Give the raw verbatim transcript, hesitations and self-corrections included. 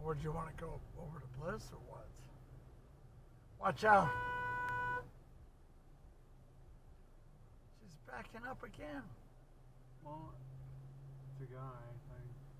Or do you want to go over to Bliss or what? Watch out. She's backing up again. Well, it's a guy, I think.